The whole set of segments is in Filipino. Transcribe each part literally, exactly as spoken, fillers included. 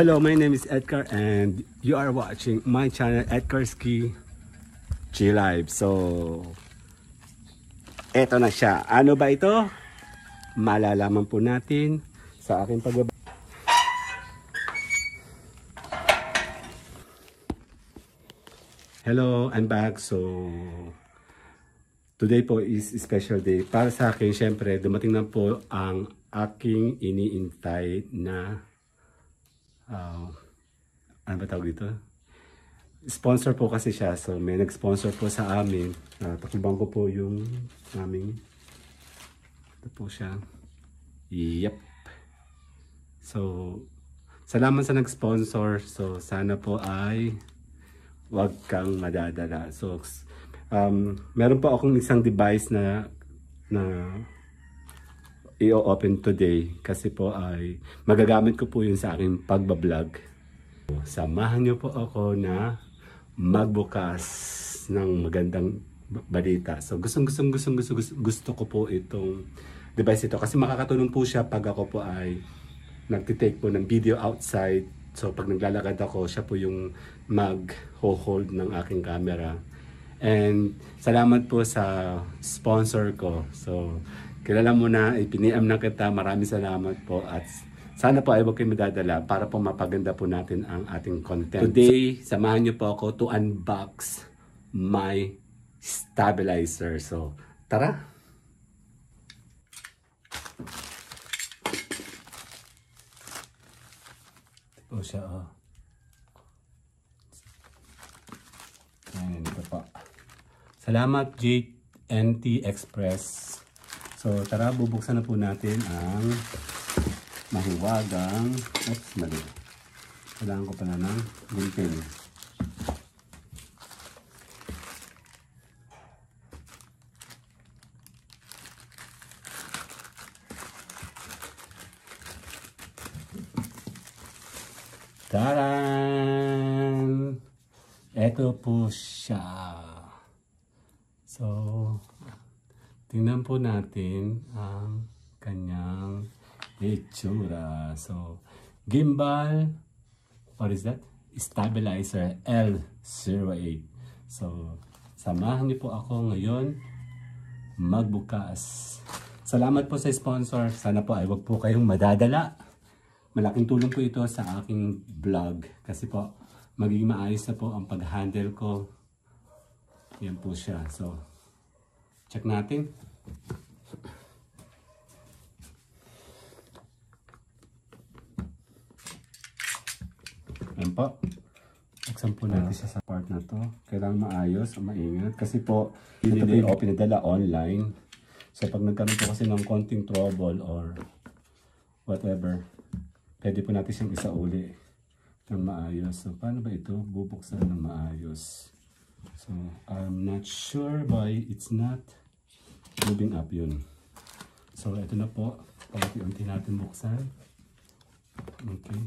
Hello, my name is Edgar and you are watching my channel Edgarski G Live. So, eto na siya. Ano ba ito? Malalaman po natin sa aking pagbaba. Hello, I'm back. So, today po is a special day. Para sa akin, syempre, dumating na po ang aking iniintay na uh, ano ba tawag dito? Sponsor po kasi siya. So, may nag-sponsor po sa amin. Uh, Takibang ko po yung aming ito po siya. Yep. So, salamat sa nag-sponsor. So, sana po ay wag kang madadala. So, um, meron po akong isang device na na i-open today kasi po ay magagamit ko po yun sa aking pagbablog. Samahan niyo po ako na magbukas ng magandang balita. So gustong gustong gustong gusto, gusto, gusto ko po itong device ito kasi makakatulong po siya pag ako po ay nagtitake po ng video outside. So pag naglalakad ako, siya po yung mag-hold ng aking camera. And salamat po sa sponsor ko. So kilala mo na, ipiniam na kita. Maraming salamat po at sana po ay huwag kayo madadala para po mapaganda po natin ang ating content. Today, samahan niyo po ako to unbox my stabilizer. So, tara! Ito po siya, oh. Ayan, ito po. Salamat J N T Express. So, tara, bubuksan na po natin ang mahiwagang, oops, mali. Kailangan ko pala ng gunting. Taran! Ito po siya. So, tingnan po natin ang kanyang itsura. So, gimbal, what is that? Stabilizer L zero eight. So, samahan niyo po ako ngayon magbukas. Salamat po sa sponsor. Sana po ay wag po kayong madadala. Malaking tulong po ito sa aking vlog. Kasi po, magiging maayos na po ang pag-handle ko. Yan po siya. So, check natin. Ayan po. Buksan po natin siya sa part na to. Kailangan maayos o maingat. Kasi po, ito po yung pinadala online. So, pag nagkaroon po kasi ng konting trouble or whatever, pwede po natin siyang isauli ng maayos. So, paano ba ito? Bubuksan ng maayos. So, I'm not sure why it's not moving up yun. So, ito na po. Pagkiunti natin buksan. Okay.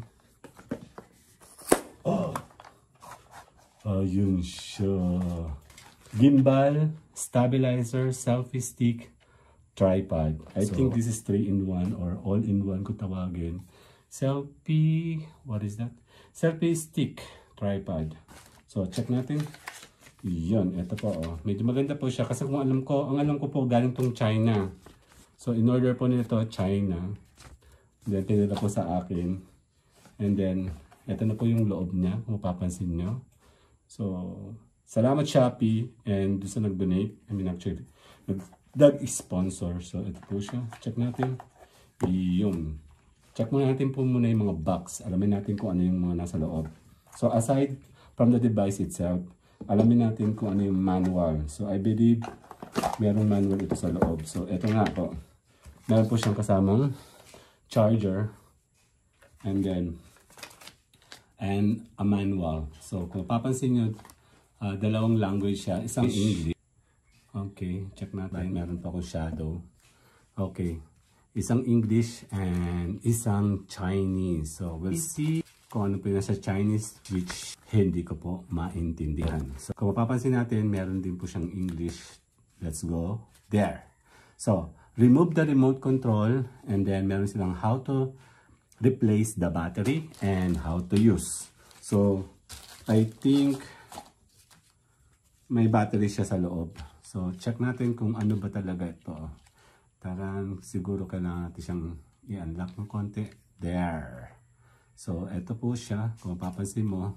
Oh! Ayun siya. Gimbal, stabilizer, selfie stick, tripod. I so, think this is three in one or all in one kung tawagin. Selfie, what is that? Selfie stick, tripod. So, check natin. Yun, ito po, oh. Medyo maganda po siya kasi kung alam ko, ang alam ko po galing tong China. So, in order po nito, China. Then, pinila po sa akin. And then, ito na po yung loob niya, kung mapapansin nyo. So, salamat Shopee and doon sa nag-donate. I mean, actually, nag-sponsor. So, ito po siya. Check natin. Yun. Check muna natin po muna yung mga box. Alamin natin kung ano yung mga nasa loob. So, aside from the device itself, alamin natin kung ano yung manual. So, I believe merong manual ito sa loob. So, ito nga po. Meron po siyang kasamang charger. And then, and a manual. So, kung papansin nyo, uh, dalawang language siya. Isang English. Okay, check natin. Meron pa akong shadow. Okay. Isang English and isang Chinese. So, we'll see kung ano po yung nasa Chinese, which hindi ko po maintindihan. So, kung mapapansin natin, meron din po siyang English. Let's go. There. So, remove the remote control and then meron silang how to replace the battery and how to use. So, I think may battery siya sa loob. So, check natin kung ano ba talaga ito. Tarang, siguro kailangan natin siyang i-unlock ng konti. There. So, ito po siya. Kung mapapansin mo,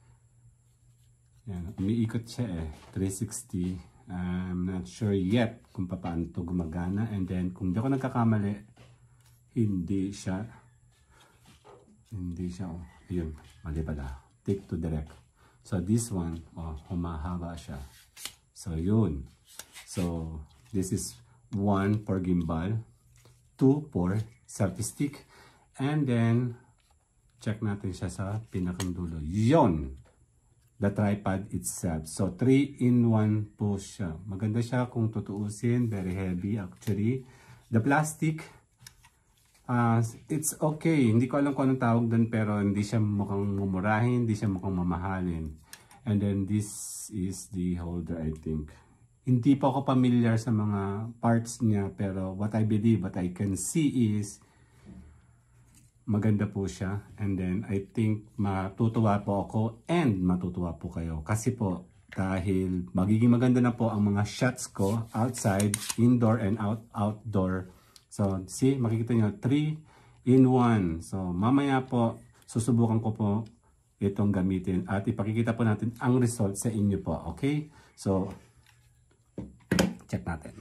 yan, umiikot siya eh. three sixty. I'm not sure yet kung paano ito gumagana. And then, kung di ako nagkakamali, hindi siya, hindi siya, oh, ayun, mali pala. Take to direct. So, this one, oh, humahaba siya. So, yun. So, this is one for gimbal, two for selfie stick, and then, check natin siya sa pinakang dulo. Yun! The tripod itself. So, three in one po siya. Maganda siya kung tutuusin. Very heavy actually. The plastic, uh, it's okay. Hindi ko alam kung anong tawag doon, pero hindi siya mukhang mumurahin, hindi siya mukhang mamahalin. And then, this is the holder, I think. Hindi po ako familiar sa mga parts niya, pero what I believe, what I can see is maganda po siya. And then, I think matutuwa po ako and matutuwa po kayo. Kasi po, dahil magiging maganda na po ang mga shots ko outside, indoor, and out outdoor. So, see, makikita nyo, three in one. So, mamaya po, susubukan ko po itong gamitin at ipakikita po natin ang result sa inyo po. Okay? So, check natin.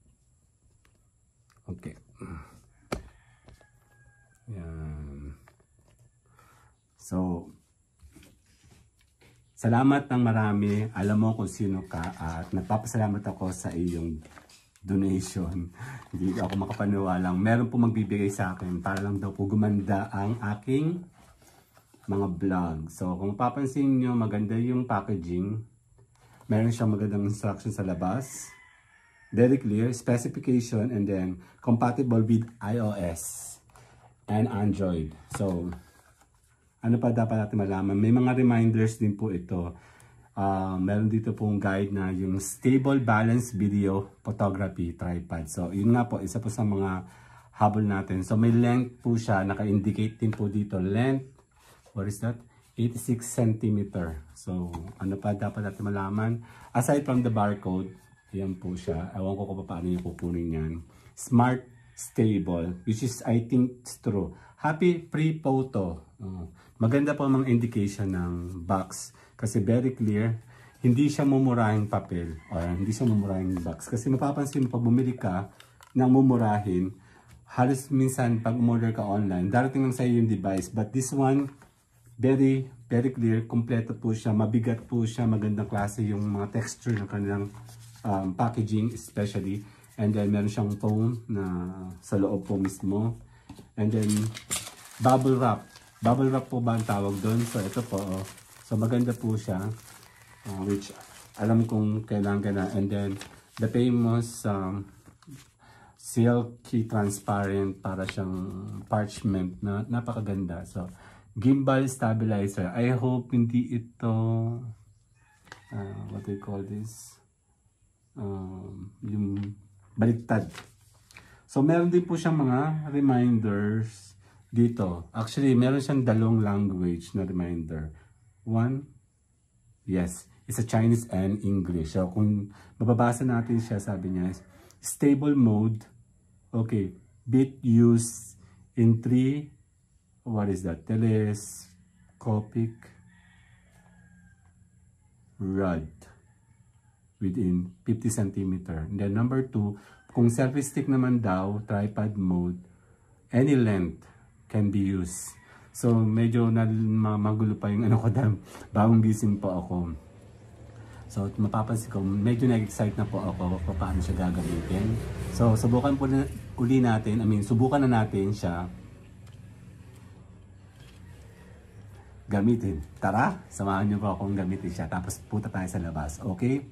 Okay. Yan. So, salamat ng marami. Alam mo kung sino ka at nagpapasalamat ako sa iyong donation. Hindi ako makapaniwalang meron po magbibigay sa akin para lang daw po gumanda ang aking mga vlog. So, kung papansin nyo, maganda yung packaging. Meron siyang magandang instruction sa labas. Very clear, specification, and then compatible with iOS and Android. So, ano pa dapat natin malaman? May mga reminders din po ito. Uh, meron dito pong guide na yung Stable Balance Video Photography Tripod. So, yun nga po, isa po sa mga habol natin. So, may length po siya. Naka-indicate din po dito. Length, what is that? eighty-six centimeter. So, ano pa dapat natin malaman? Aside from the barcode, yan po siya. Ewan ko kung paano yung kukunin yan. Smart Stable, which is, I think, it's true. Happy Free Photo. Uh, maganda po mga indication ng box. Kasi very clear. Hindi siya mumurahing papel. Or hindi siya mumurahing box. Kasi mapapansin mo, pag bumili ka ng mumurahin, halos minsan pag umorder ka online, darating lang sa iyo yung device. But this one, very, very clear. Kompleto po siya. Mabigat po siya. Magandang klase yung mga texture ng kanilang um, packaging especially. And then, meron siyang phone na sa loob po mismo. And then, bubble wrap. Bubble wrap po ba ang tawag doon? So, ito po. Oh. So, maganda po siya. Uh, which, alam kong kailangan ka na. And then, the famous um, silky transparent para siyang parchment na napakaganda. So, gimbal stabilizer. I hope hindi ito, uh, what do you call this? Um, yung baliktad. So, meron din po siyang mga reminders dito. Actually, meron siyang dalawang language na reminder. One, yes, it's a Chinese and English. So, kung mababasa natin siya, sabi niya, stable mode, okay, bit used in three, what is that? Telescopic rod within fifty centimeter. And then number two, kung selfie stick naman daw, tripod mode, any length can be used. So, medyo na, magulo pa yung ano ko dahil bagong gising po ako. So, mapapansin ko, medyo nag-excite na po ako kung paano siya gagamitin. So, subukan po na, uli natin, I mean, subukan na natin siya gamitin. Tara, samahan niyo po akong gamitin siya. Tapos punta tayo sa labas. Okay?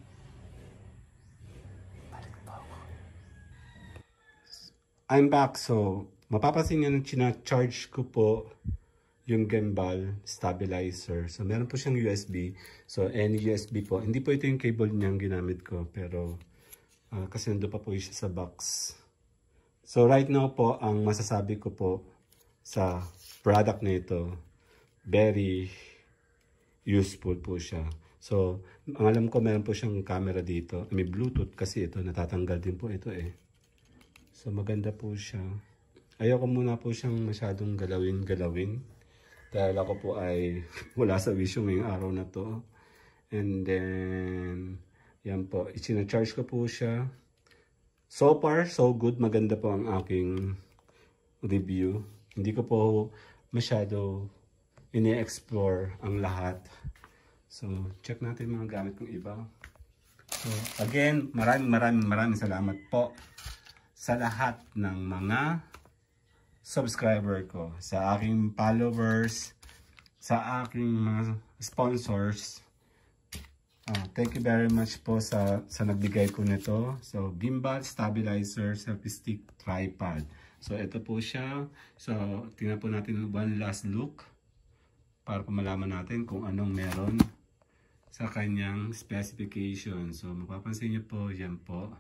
I'm back. So, mapapansin nyo na china-charge ko po yung gimbal stabilizer. So, meron po siyang U S B. So, any U S B po. Hindi po ito yung cable niyang ginamit ko. Pero, uh, kasi nandun pa po siya sa box. So, right now po, ang masasabi ko po, sa product na ito. Very useful po siya. So, ang alam ko meron po siyang camera dito. May Bluetooth kasi ito, natatanggal din po ito eh. So, maganda po siya. Ayoko muna po siyang masyadong galawin-galawin. Dahil ako po ay wala sa wisyo ngayong araw na to. And then, yan po, isinacharge ko po siya. So far, so good. Maganda po ang aking review. Hindi ko po masyado ini-explore ang lahat. So, check natin mga gamit kong iba. So, again, maraming maraming maraming salamat po sa lahat ng mga subscriber ko, sa aking followers, sa aking mga sponsors. Uh, thank you very much po sa, sa nagbigay ko nito. So, gimbal, stabilizer, selfie stick, tripod. So, ito po siya. So, tingnan po natin one last look para po malaman natin kung anong meron sa kanyang specification. So, mapapansin nyo po, yan po.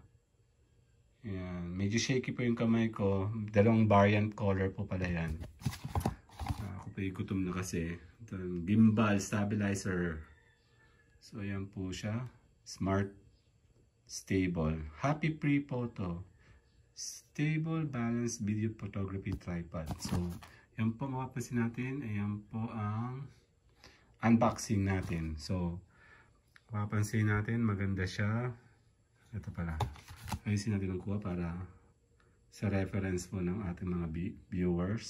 Yan. Medyo shaky po yung kamay ko. Dalawang variant color po pala yan. Uh, ako pa yung gutom na kasi. Ito, gimbal, stabilizer. So, ayan po siya. Smart, stable. Happy pre-photo. Stable, balanced video photography tripod. So, yan po mapapansin natin. Ayan po ang unboxing natin. So, mapapansin natin. Maganda siya. Ito pala. Ayusin natin ang kuha para sa reference po ng ating mga viewers.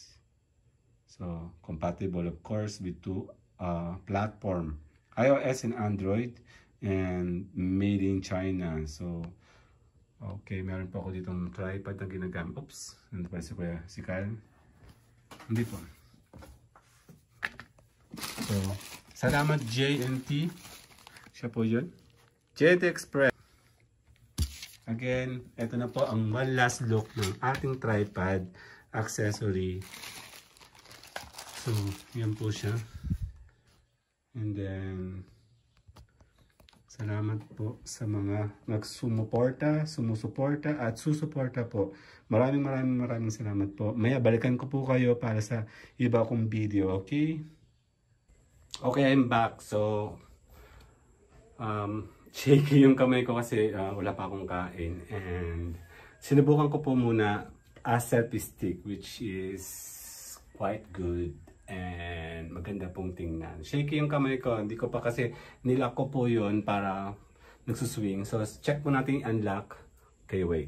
So, compatible of course with two uh, platform. iOS and Android, and made in China. So, okay, meron po ako ditong tripod na ginagamit. Oops, nandito pa si Kuya, si Kyle. Hindi po. So, salamat J N T. Siya po yun. J N T Express. Again, ito na po ang one last look ng ating tripod accessory. So, yan po siya. And then, salamat po sa mga nagsumuporta, sumusuporta at susuporta po. Maraming maraming maraming salamat po. Maya balikan ko po kayo para sa iba kong video, okay? Okay, I'm back. So, um, shaky yung kamay ko kasi uh, wala pa akong kain. And sinubukan ko po muna a selfie stick which is quite good. And maganda pong tingnan. Shaky yung kamay ko. Hindi ko pa kasi nilock ko po yun para nagsuswing. So, check po natin yung unlock. Okay, wait.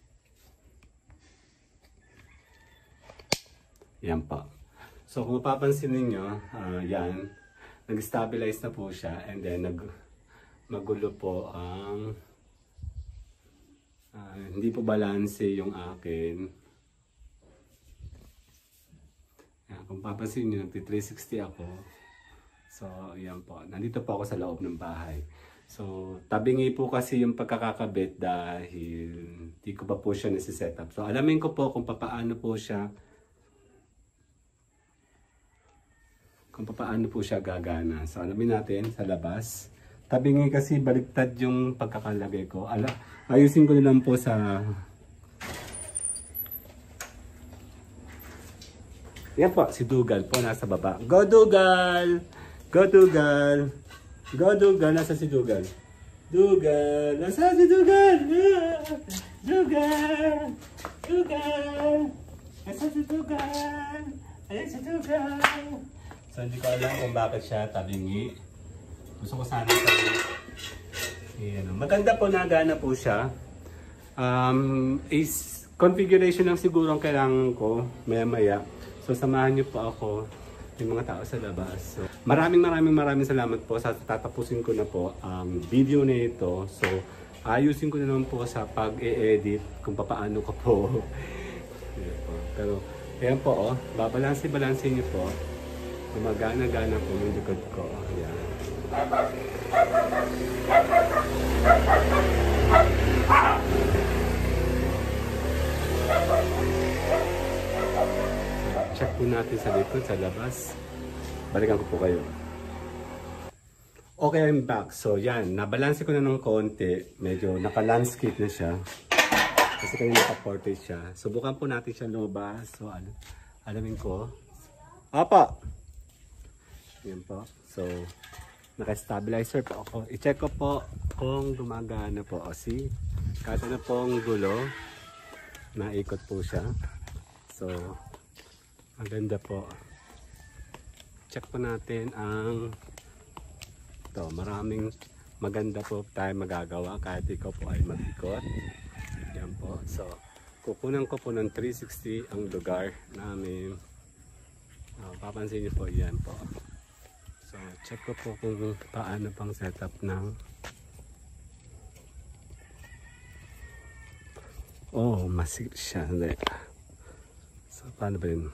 Yan pa. So, kung mapapansin ninyo, uh, yan. Nag-stabilize na po siya. And then, nag magulo po ang uh, hindi po balanse yung akin. Kung papansin nyo, nagti three sixty ako. So, yan po. Nandito po ako sa loob ng bahay. So, tabingi po kasi yung pagkakakabit dahil di ko pa po siya nasi-set up. So, alamin ko po kung papaano po siya kung papaano po siya gagana. So, alamin natin sa labas. Tabingi kasi baliktad yung pagkakalagay ko. Ala, ayusin ko na lang po sa yan po, si Dugal po nasa baba. Go Dugal! Go Dugal! Go Dugal! Nasa si Dugal? Dugal! Nasa si Dugal! Dugal! Dugal! Nasa si Dugal! Ayan si Dugal! So hindi ko alam kung bakit siya tabingi. Gusto ko sana sabihin. Ayan. Maganda po, nagana po siya. Um, is configuration lang siguro ang kailangan ko maya maya. So, samahan niyo po ako, yung mga tao sa labas. So, maraming maraming maraming salamat po. Sa tatapusin ko na po ang video na ito. So, ayusin ko na naman po sa pag-e-edit kung paano ko po. Pero, ayan po, oh, babalansi-balansi niyo po. Gumagana-gana po yung likod ko. Ayan. Check po natin sa likod, sa labas. Balikan ko po kayo. Okay, I'm back. So, yan. Nabalanse ko na ng konti. Medyo naka-landscape na siya. Kasi kayo naka-portrait siya. Subukan po natin siya lumabas. So, ano, alamin ko. Apa! Yan po. So, naka-stabilizer po ako. I-check ko po kung gumagana po. O, see? Kahit ano pong gulo, naikot po siya. So, maganda po. Check po natin ang ito. Maraming maganda po tayo magagawa kahit ikaw po ay mag-ikot. Yan po. So, kukunan ko po ng three sixty ang lugar namin. Uh, papansin niyo po, yan po. So, check ko po kung paano pang setup ng oh, masikip siya. Hindi. So, paano ba yun?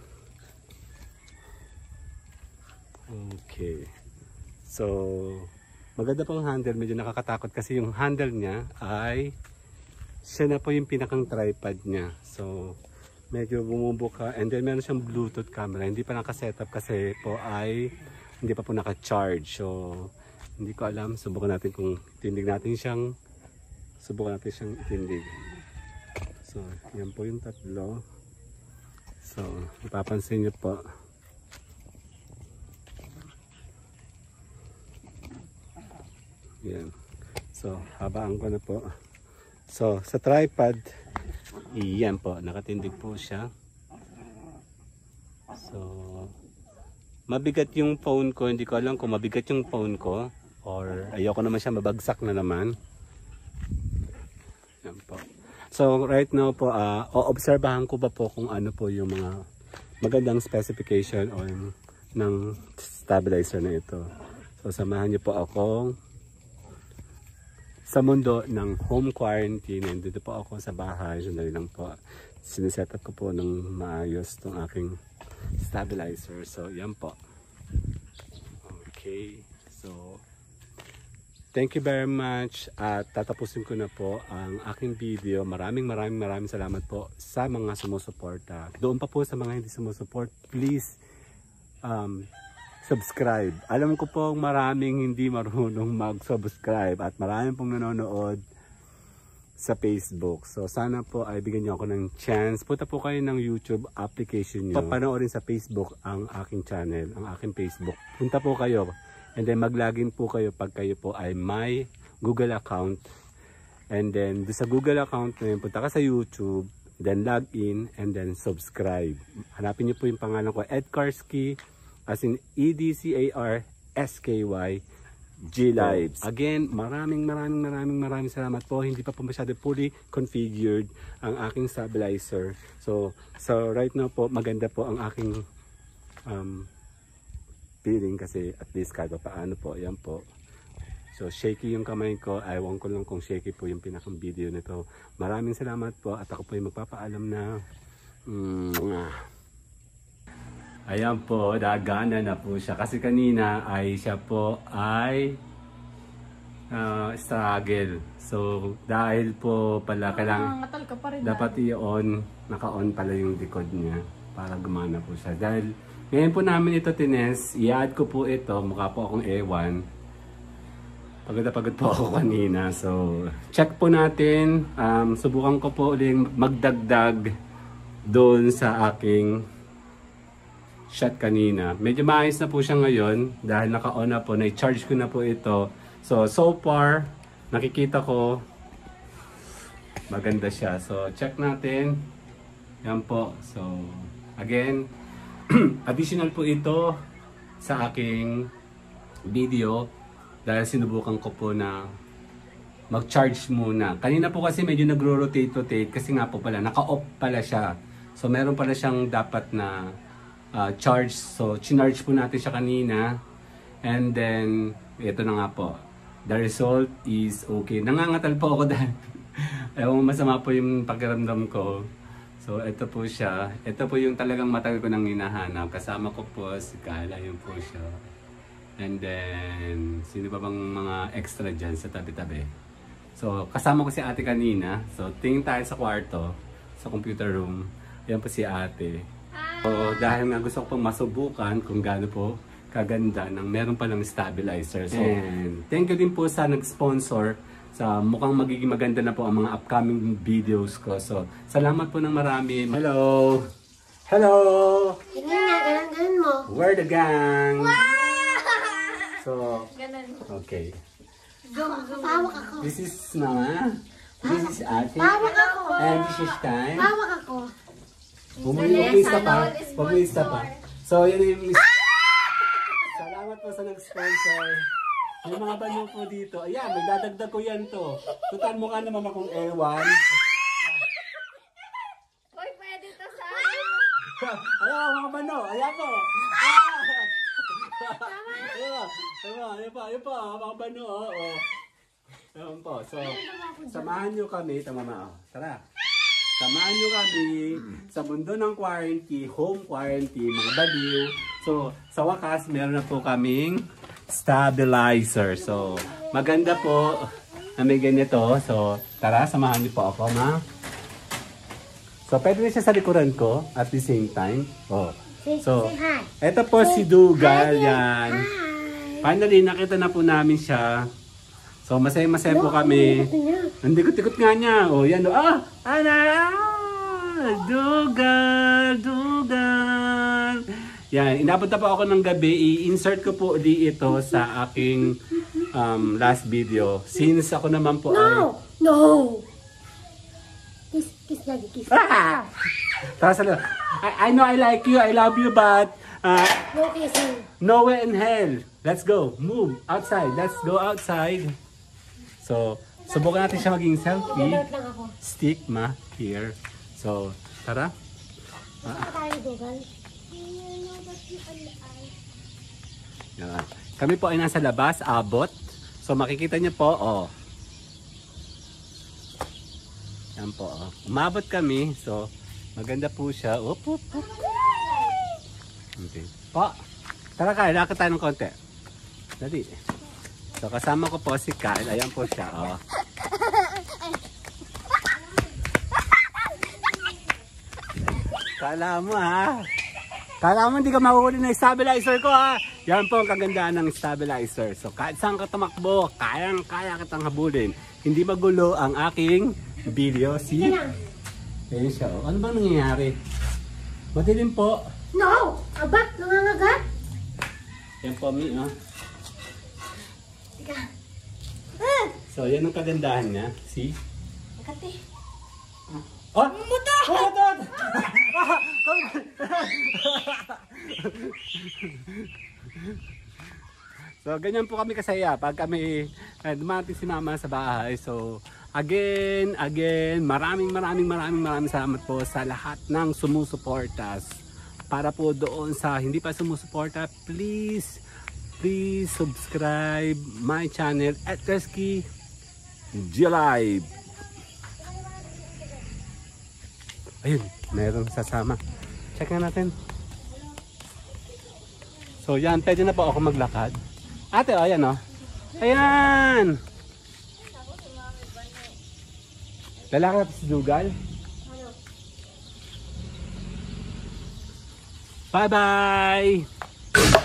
Okay. So, maganda pong handle. Medyo nakakatakot kasi yung handle niya ay siya na po yung pinakang tripod niya. So, medyo bumubuka. And then, meron siyang Bluetooth camera. Hindi pa nakasetup kasi po ay hindi pa po naka-charge. So, hindi ko alam. Subukan natin kung tindig natin siyang subukan natin siyang itindig. So, yan po yung tatlo. So, ipapansin niyo po. Yan. So, habaan ko na po. So, sa tripod, iyan po, nakatindig po siya. So, mabigat yung phone ko. Hindi ko alam kung mabigat yung phone ko or ayoko naman siya mabagsak na naman. Yan po. So, right now po, uh, o-obserbahan ko ba po kung ano po yung mga magandang specification o ng stabilizer na ito. So, samahan niyo po ako sa mundo ng home quarantine. Nandito po ako sa bahay. Sandali lang po. Siniset up ko po ng maayos itong aking stabilizer. So, yan po. Okay. So, thank you very much. At tatapusin ko na po ang aking video. Maraming maraming maraming salamat po sa mga sumusuporta. Doon pa po sa mga hindi sumusuport, please um, subscribe. Alam ko po maraming hindi marunong mag-subscribe at maraming pong nanonood sa Facebook. So sana po ay bigyan niyo ako ng chance. Punta po kayo ng YouTube application niyo. Papanoorin sa Facebook ang aking channel, ang aking Facebook. Punta po kayo and then mag-login po kayo pag kayo po ay may Google account. And then sa Google account na yun, punta ka sa YouTube, then log in and then subscribe. Hanapin niyo po yung pangalan ko, Ed Carsky. As in E D C A R S K Y G Lives. Again, maraming maraming maraming maraming salamat po. Hindi pa po masyado fully configured ang aking stabilizer. So, so right now po, maganda po ang aking um, feeling kasi at least kahit paano po, yan po. So, shaky yung kamay ko. Ewan ko lang kung shaky po yung pinakang video nito. Maraming salamat po at ako po yung magpapaalam na mm, ayan po, nagana na po siya. Kasi kanina ay siya po ay uh, struggle. So, dahil po pala kailangan dapat i-on, naka-on pala yung likod niya para gumana po siya. Dahil ngayon po namin ito tines, i-add ko po ito, mukha po akong ewan. Pagod na pagod po ako kanina. So, check po natin. Um, subukan ko po uling magdagdag doon sa aking shot kanina. Medyo maayos na po siya ngayon dahil naka-on na po, na-charge ko na po ito. So, so far, nakikita ko maganda siya. So, check natin. Yan po. So, again, additional po ito sa aking video dahil sinubukan ko po na mag-charge muna. Kanina po kasi medyo nagro-rotate-rotate kasi nga po pala, naka-off pala siya. So, meron pala siyang dapat na Uh, charge. So, chinarge po natin siya kanina. And then, ito na nga po. The result is okay. Nangangatal po ako dahil ewan masama po yung pakiramdam ko. So, ito po siya. Ito po yung talagang matagal ko nang hinahanap. Kasama ko po si Kala. Yun po siya. And then, sino pa bang mga extra dyan sa tabi-tabi? So, kasama ko si ate kanina. So, tingin tayo sa kwarto, sa computer room. Yan po si ate. So, dahil nga gusto ko pong masubukan kung gaano po kaganda ng meron palang stabilizer. So, and thank you din po sa nag-sponsor sa mukhang magiging maganda na po ang mga upcoming videos ko. So, salamat po ng marami. Hello! Hello! Tingnan nga, ganun-ganun mo. We're the gang! Wow! So, Ganun. okay. Pawak ako. This is Mama. This is Ate. Pawak ako. And this is Time. Pawak ako. Pumulista pa. Pumulista pa. So, yun yung list. Salamat po sa nag-sponsor. May mga banyo po dito. Ayan, may dadagdag ko yan to. Tutan mo ka naman akong ewan. Uy, pwede to sa akin. Ayan, mga banyo. Ayan po. Ayan po. Ayan po. Ayan po. Mga banyo. Oh. Ayan po. So, samahan nyo kami. Ito, Mama. Tara. Samahan nyo kami sa mundo ng quarantine, home quarantine, mga baliw. So, sa wakas, meron na po kaming stabilizer. So, maganda po na may ganito. So, tara, samahan niyo po ako, ma. So, pwede rin siya sa likuran ko at the same time. Oh. So, eto po si Dugal, yan. Finally, nakita na po namin siya. So, masaya-masaya po kami. Ang dikot-dikot nga niya. O, yan. Ah! Ana! Dugal! Dugal! Yan. Inabot na po ako ng gabi. I-insert ko po di ito sa aking um, last video. Since ako naman po no! ay... No! Kiss, kiss lagi, kiss. Ah! Tara sa I, I know I like you. I love you, but... Uh, No kissing. no way in hell. Let's go. Move. Outside. Let's go outside. So, subukan natin siya maging selfie. Mag-alert lang ako. Stick, ma. Here. So, tara. Saan tayo, Dugal? Yan. Kami po ay nasa labas, abot. So, makikita niyo po, oh. Yan po, oh. Umabot kami. So, maganda po siya. Oop, oop, oop. Okay. Po. Tara ka, lakad tayo ng konti. Dali. So, kasama ko po si Kyle. Ayan po siya, oh. Kala mo, ha? Kala mo hindi ka mahuhuli ng stabilizer ko, ha? Yan po ang kagandaan ng stabilizer. So, kahit saan ka tumakbo, kayang-kaya kitang habulin. Hindi magulo ang aking video. Si? Ayan siya, oh. Ano bang nangyayari? Madilim po. No! Aba, nangangagat? Yan po, mi, oh. Teka. Ah! So, yan ang kagandahan niya. See? Makati. Oh! Muto! Muto! So, ganyan po kami kasaya pag kami eh, dumating si Mama sa bahay. So, again, again, maraming maraming maraming maraming salamat po sa lahat ng sumusuportas. Para po doon sa hindi pa sumusuporta, please, please subscribe my channel at Reski G-Live. Ayun, meron sasama. Check na natin. So yan, pwede na po ako maglakad. Ate, oh, ayan oh. Ayan! Lalaki na po si Dugal. Bye-bye!